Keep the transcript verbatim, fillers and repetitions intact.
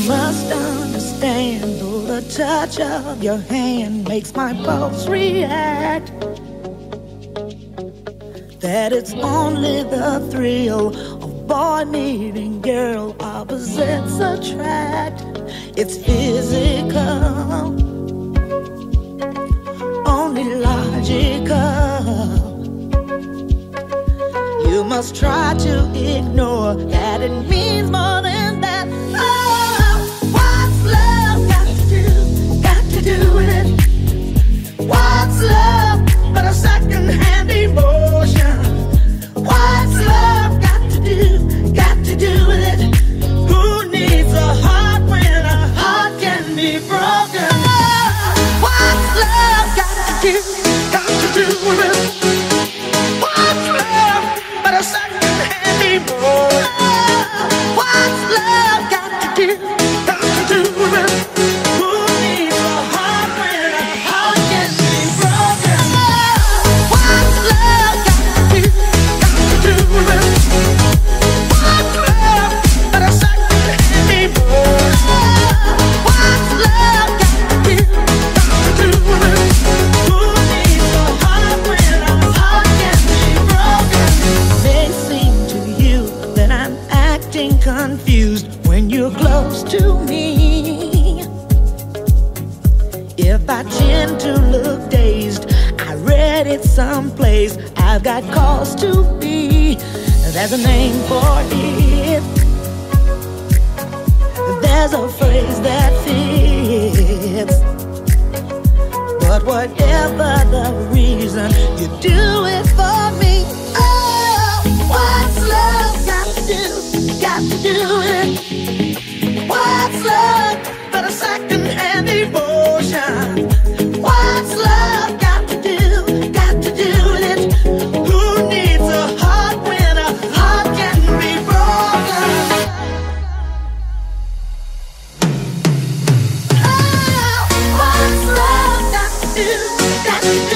must understand, though the touch of your hand makes my pulse react, that it's only the thrill of boy meeting girl, opposites attract. It's physical, only logical. You must try to ignore that it means more than that. Oh, what's love got to do, got to do with it? What's love but a second-hand emotion? What's love got to do, got to do with it? Who needs a heart when a heart can be broken? Oh, what's love got to do, got to do with it? What's love but a second-hand emotion? Oh, what's love got to do, got to do with it? Who needs a heart when a heart can be broken? Oh, what's love got to do, got to do with it? What's love but a second-hand emotion? Oh, what's love got to do, got to do with it? Who needs a heart when a heart can be broken? It may seem to you that I'm acting confused when you're close to me. If I tend to look dazed, I read it someplace, I've got cause to be. There's a name for it, there's a phrase that fits. But whatever the reason, you do it for me. Oh, what's love got to do, got to do it? What's love but a second-hand emotion? What's love got to do, got to do with it? Who needs a heart when a heart can be broken? Oh, what's love got to do, got to do